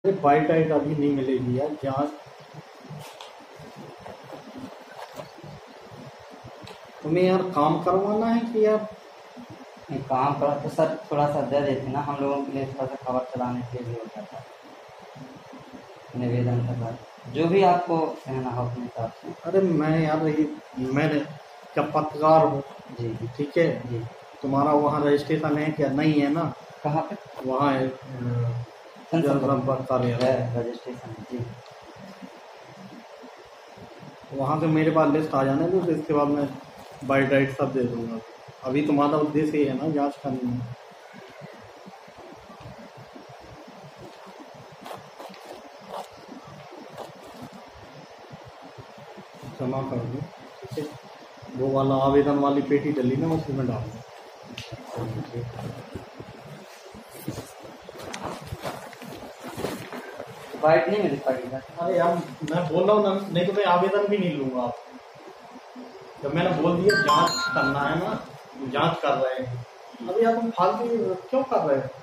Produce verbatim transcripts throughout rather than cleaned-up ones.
Bite आइट अभी नहीं मिलेगी यार जांच। तुम्हें यार काम करवाना है कि यार नहीं, काम करा तो सर थोड़ा सा दे देते ना, हम लोगों के लिए थोड़ा सा खबर चलाने के लिए होता था, निवेदन था, जो भी आपको कहना हो अपने हिसाब से। अरे मैं यार ये मैं क्या पत्रकार हूँ जी जी ठीक है जी। तुम्हारा वहाँ रजिस्ट्रेशन है क्या? नहीं है ना? कहाँ पे? वहाँ है जनसंपर्क कार्यालय है रजिस्ट्रेशन जी। वहाँ से मेरे पास लिस्ट आ जाने दो, इसके बाद मैं बाइट राइट सब दे दूंगा। अभी तुम्हारा उद्देश्य ये है ना जांच करनी है। जमा कर दो ठीक है। वो वाला आवेदन वाली पेटी डली ना उसी में डाल दो। बाइट नहीं मिल पाएगी ना? अरे यार मैं बोल रहा हूँ ना, नहीं तो मैं आवेदन भी नहीं लूंगा आप। जब मैंने बोल दिया जांच करना है ना, जांच कर रहे हैं। अभी आप तुम फालतू क्यों कर रहे हो?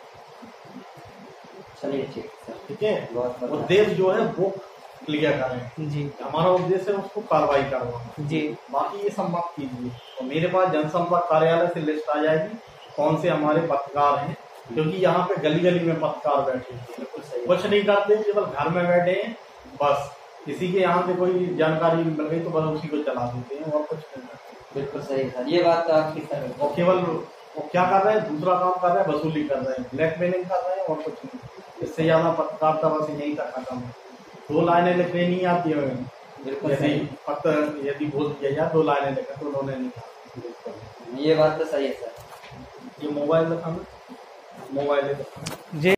चलिए ठीक है ठीक है, बहुत बहुत उद्देश्य जो है वो क्लियर करें जी। हमारा उद्देश्य है उसको कार्रवाई करवाना जी। बाकी ये सब मत कीजिए। तो मेरे पास जनसंपर्क कार्यालय से लिस्ट आ जाएगी कौन से हमारे पत्रकार हैं, क्योंकि यहाँ पे गली गली में पत्रकार बैठे हैं, कुछ नहीं करते, केवल घर में बैठे हैं बस। किसी के यहाँ से कोई जानकारी मिल गई तो बस उसी को चला देते हैं और कुछ नहीं करते। बिल्कुल सही सर, ये बात तो आपकी सर। और केवल वो क्या कर रहे हैं, दूसरा काम कर रहे हैं, वसूली कर रहे हैं, ब्लैकमेलिंग कर रहे हैं और कुछ नहीं। इससे ज्यादा पत्रकारिता बस यही तक खत्म है। दो लाइनें लिखने नहीं आती है, यदि पत्र यदि बोल दिया जाए दो लाइनें लिखा तो उन्होंने नहीं कहा। ये बात तो सही है सर। ये मोबाइल दिखाना, मोबाइल दिखाना।